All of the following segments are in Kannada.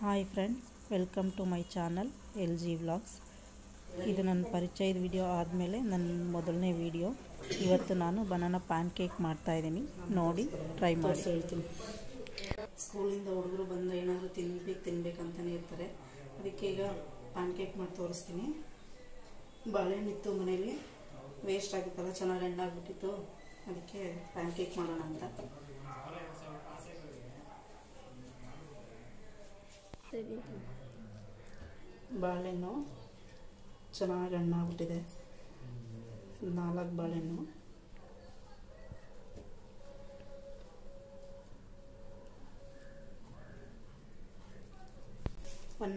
Hi friends, welcome to my channel LG vlogs. ಇದು ನನ್ನ ಪರಿಚಯದ ವಿಡಿಯೋ ಆದಮೇಲೆ ನನ್ನ ಮೊದಲನೇ ವಿಡಿಯೋ. ಇವತ್ತು ನಾನು ಬನಾನಾ ಪ್ಯಾನ್ ಕೇಕ್ ಮಾಡ್ತಾಯಿದ್ದೀನಿ, ನೋಡಿ ಟ್ರೈ ಮಾಡಿ. ಹೇಳ್ತೀನಿ, ಸ್ಕೂಲಿಂದ ಹುಡುಗರು ಬಂದು ಏನಾದರೂ ತಿನ್ಬೇಕಂತಲೇ ಇರ್ತಾರೆ. ಅದಕ್ಕೆ ಈಗ ಪ್ಯಾನ್ ಕೇಕ್ ಮಾಡಿ ತೋರಿಸ್ತೀನಿ. ಬಾಳೆಹಣ್ಣಿತ್ತು ಮನೇಲಿ, ವೇಸ್ಟ್ ಆಗಿತ್ತಲ್ಲ, ಚೆನ್ನಾಗಿ ಹಣ್ಣಾಗ್ಬಿಟ್ಟಿತ್ತು. ಅದಕ್ಕೆ ಪ್ಯಾನ್ ಕೇಕ್ ಮಾಡೋಣ ಅಂತ. ಬಾಳೆಹಣ್ಣು ಚೆನ್ನಾಗಿ ಹಣ್ಣಾಗ್ಬಿಟ್ಟಿದೆ. 4 ಬಾಳೆಹಣ್ಣು, ಒಂದು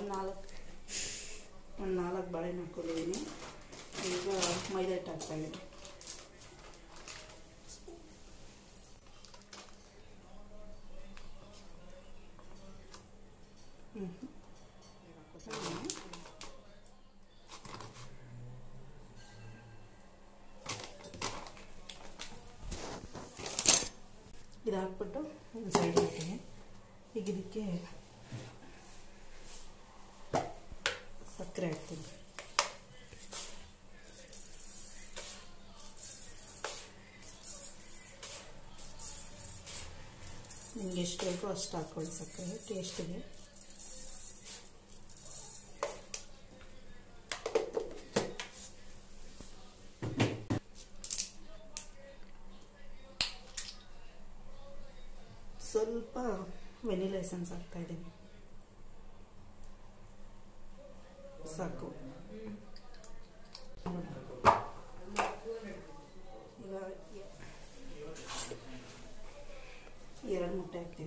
4 ಬಾಳೆಹಣ್ಣು ಹಾಕ್ಕೊಂಡಿದ್ದೀನಿ. ಈಗ ಮೈದಾ ಹಿಟ್ಟು ಹಾಕ್ತಾಯಿದ್ದೀನಿ. ಇದು ಹಾಕ್ಬಿಟ್ಟು ಒಂದು ಸೈಡ್ ಹಾಕ್ತೀನಿ. ಈಗ ಇದಕ್ಕೆ ಸಕ್ಕರೆ ಹಾಕ್ತೀನಿ. ನಿಮ್ಗೆ ಎಷ್ಟು ಬೇಕೋ ಅಷ್ಟು ಹಾಕ್ಕೊಳ್ಳಿ ಸಕ್ಕರೆ ಟೇಸ್ಟಿಗೆ. ಸ್ವಲ್ಪ ವೆನಿಲಾ ಎಸೆನ್ಸ್ ಹಾಕ್ತಾ ಇದ್ದೀನಿ, ಸಾಕು. ಈಗ 2 ಮೊಟ್ಟೆ ಹಾಕ್ತೀನಿ.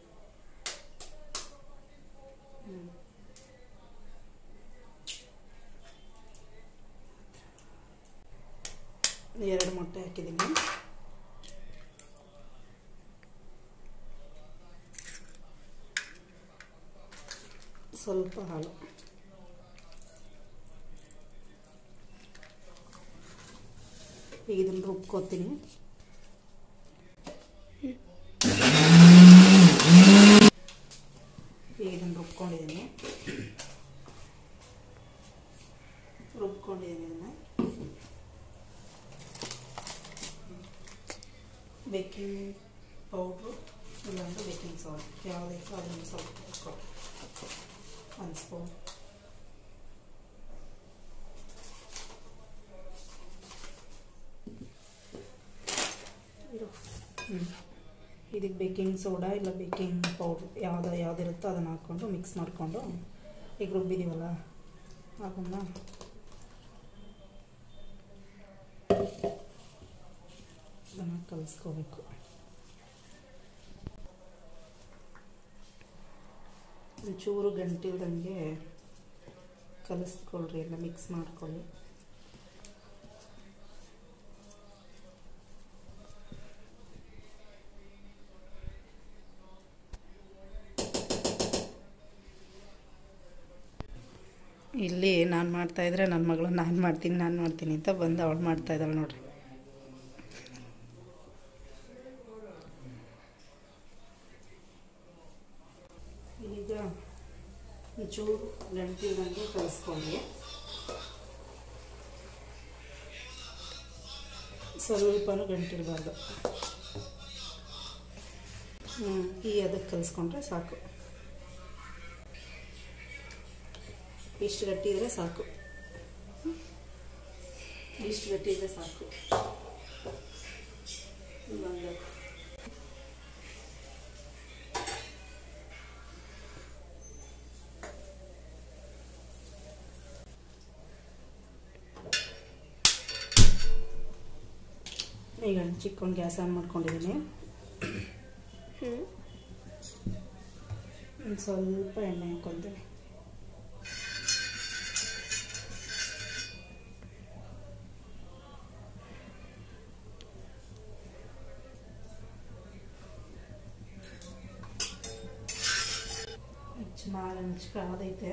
2 ಮೊಟ್ಟೆ ಹಾಕಿದ್ದೀನಿ. ಸ್ವಲ್ಪ ಹಾಲು, ಈಗ ಇದನ್ನು ರುಬ್ಕೋತೀನಿ. ಈಗ ಇದನ್ನು ರುಬ್ಕೊಂಡಿದ್ದೀನಿ ಇದನ್ನು. ಬೇಕಿಂಗ್ ಪೌಡ್ರು ಇಲ್ಲಾಂದ್ರೆ ಬೇಕಿಂಗ್ ಸೋಡಾ, ಯಾವುದಕ್ಕೆ ಅದನ್ನು ಸ್ವಲ್ಪ ಹಾಕೋ. 1 ಸ್ಪೂನ್. ಇದಕ್ಕೆ ಬೇಕಿಂಗ್ ಸೋಡಾ ಇಲ್ಲ ಬೇಕಿಂಗ್ ಪೌಡ್ರ್ ಯಾವುದಿರುತ್ತೋ ಅದನ್ನು ಹಾಕ್ಕೊಂಡು ಮಿಕ್ಸ್ ಮಾಡಿಕೊಂಡು ಈಗ ರುಬ್ಬಿದ್ದೀವಲ್ಲ ಅದನ್ನು ಕಲಿಸ್ಕೋಬೇಕು. ಒಂಚೂರು ಗಂಟಿಲ್ದಂಗೆ ಕಲಿಸ್ಕೊಳ್ರಿ, ಎಲ್ಲ ಮಿಕ್ಸ್ ಮಾಡ್ಕೊಳ್ಳಿ. ಇಲ್ಲಿ ನಾನು ಮಾಡ್ತಾಯಿದ್ರೆ ನನ್ನ ಮಗಳು ನಾನು ಮಾಡ್ತೀನಿ ಅಂತ ಬಂದು ಅವಳು ಮಾಡ್ತಾಯಿದ್ದಾಳೆ ನೋಡ್ರಿ. ಈಗ ಒಂಚೂರು ಗಂಟಿಲ್ದಂಗೆ ಕಲಿಸ್ಕೊಳ್ಳಿ. ಸ್ವಲ್ಪನೂ ಗಂಟಿರಬಾರ್ದು. ಈ ಅದಕ್ಕೆ ಕಲಿಸ್ಕೊಂಡ್ರೆ ಸಾಕು. ಇಷ್ಟು ಗಟ್ಟಿ ಇದ್ರೆ ಸಾಕು. ಈಗ ಚಿಕ್ಕೊಂದು ಗ್ಯಾಸ್ ಆನ್ ಮಾಡ್ಕೊಂಡಿದ್ದೀನಿ. ಸ್ವಲ್ಪ ಎಣ್ಣೆ ಹಾಕ್ಕೊತೀನಿ. ಕಾದೈತೆ.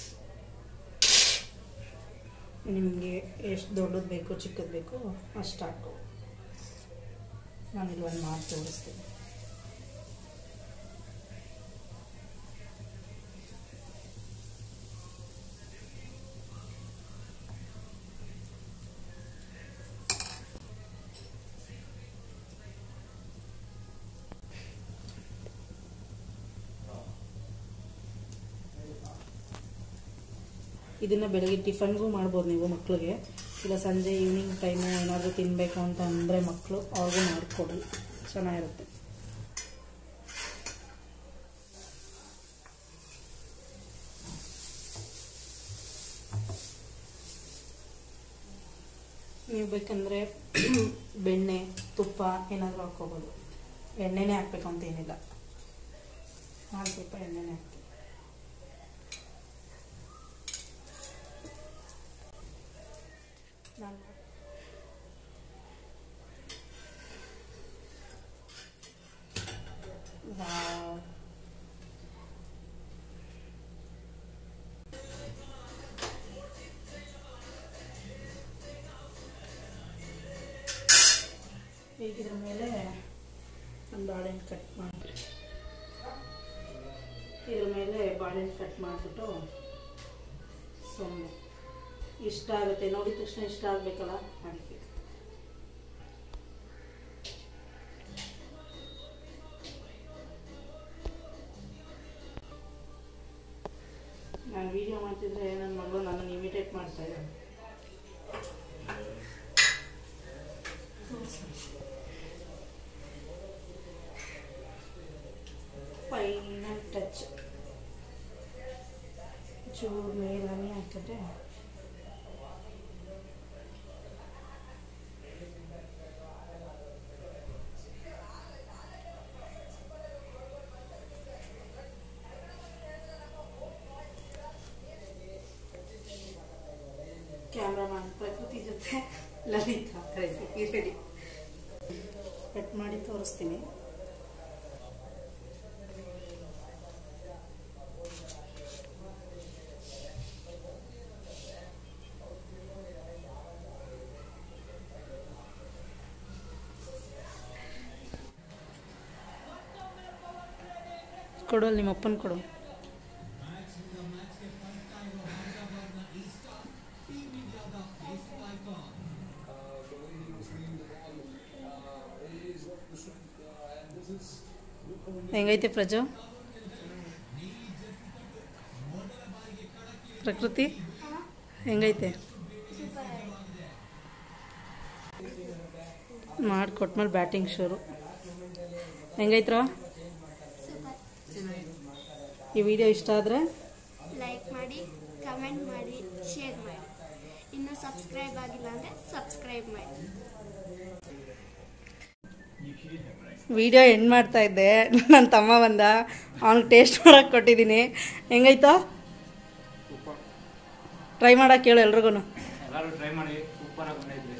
ನಿಮಗೆ ಎಷ್ಟು ದೊಡ್ಡದು ಬೇಕು ಚಿಕ್ಕದು ಬೇಕು ಅಷ್ಟು ಹಾಕು. ನಾನಿಲ್ಲಿ ಒಂದು ಮಾಡಿ ತೋರಿಸ್ತೀನಿ. ಇದನ್ನು ಬೆಳಗ್ಗೆ ಟಿಫನ್ಗೂ ಮಾಡ್ಬೋದು ನೀವು ಮಕ್ಕಳಿಗೆ, ಇಲ್ಲ ಸಂಜೆ ಈವ್ನಿಂಗ್ ಟೈಮು ಏನಾದರೂ ತಿನ್ನಬೇಕು ಅಂತ ಅಂದರೆ ಮಕ್ಕಳು ಅವ್ರಿಗೂ ಮಾಡಿಕೊಡಿ, ಚೆನ್ನಾಗಿರುತ್ತೆ. ನೀವು ಬೇಕಂದರೆ ಬೆಣ್ಣೆ ತುಪ್ಪ ಏನಾದರೂ ಹಾಕ್ಕೋಬೋದು, ಎಣ್ಣೆನೇ ಹಾಕ್ಬೇಕು ಅಂತ ಏನಿಲ್ಲ, ನಾನು ಸ್ವಲ್ಪ ಎಣ್ಣೆನೇ ಹಾಕ್ತೀನಿ. ಈಗ ಇದ್ರ ಮೇಲೆ ಒಂದು ಬಾಳೆಹಣ್ಣು ಕಟ್ ಮಾಡಿ, ಇದ್ರ ಮೇಲೆ ಬಾಳೆಹಣ್ಣು ಕಟ್ ಮಾಡಿಬಿಟ್ಟು ಸುಮ್ಮನೆ ಇಷ್ಟ ಆಗುತ್ತೆ, ನೋಡಿದ ತಕ್ಷಣ ಇಷ್ಟ ಆಗಬೇಕಲ್ಲ ಅದಕ್ಕೆ. ನಾನು ವಿಡಿಯೋ ಮಾಡ್ತಿದ್ರೆ ನನ್ನ ಮಗಳು ನನ್ನನ್ನು ಇಮಿಟೇಟ್ ಮಾಡ್ತಾ ಇದ್ದಾಳೆ. ಫೈನಲ್ ಟಚ್ ಚೂರು ಮೇಲನೆ ಹಾಕಿದ್ರೆ ಕ್ಯಾಮ್ರಾಮನ್ ಪ್ರಕೃತಿ ಜೊತೆ ಲಲಿತಾ ರೆಸಿಪಿ ರೆಡಿ. ಕಟ್ ಮಾಡಿ ತೋರಿಸ್ತೀನಿ. ಕೊಡು, ನಿಮ್ಮ ಅಪ್ಪನ ಕೊಡು. ಹೆಂಗೈತೆ ಪ್ರಜು? ಪ್ರಕೃತಿ ಹೆಂಗೈತೆ? ಮಾಡಿಕೊಟ್ಮೇಲೆ ಬ್ಯಾಟಿಂಗ್ ಶುರು. ಹೆಂಗೈತ್ರ? ಈ ವಿಡಿಯೋ ಇಷ್ಟ ಆದರೆ ಲೈಕ್ ಮಾಡಿ, ಕಮೆಂಟ್ ಮಾಡಿ, ಶೇರ್ ಮಾಡಿ. ಇನ್ನೂ ಸಬ್ಸ್ಕ್ರೈಬ್ ಆಗಿಲ್ಲ ಅಂದರೆ ಸಬ್ಸ್ಕ್ರೈಬ್ ಮಾಡಿ. ವಿಡಿಯೋ ಎಂಡ್ ಮಾಡ್ತಾ ಇದ್ದೆ, ನನ್ನ ತಮ್ಮ ಬಂದ, ಅವನಿಗೆ ಟೇಸ್ಟ್ ಮಾಡೋಕ್ಕೆ ಕೊಟ್ಟಿದ್ದೀನಿ. ಹೆಂಗೈತೋ? ಟ್ರೈ ಮಾಡೋಕೆ ಹೇಳು ಎಲ್ರಿಗೂ. ಎಲ್ಲರೂ ಟ್ರೈ ಮಾಡಿ, ಸೂಪರ್ ಆಗಿ ಬಂದೈತೆ.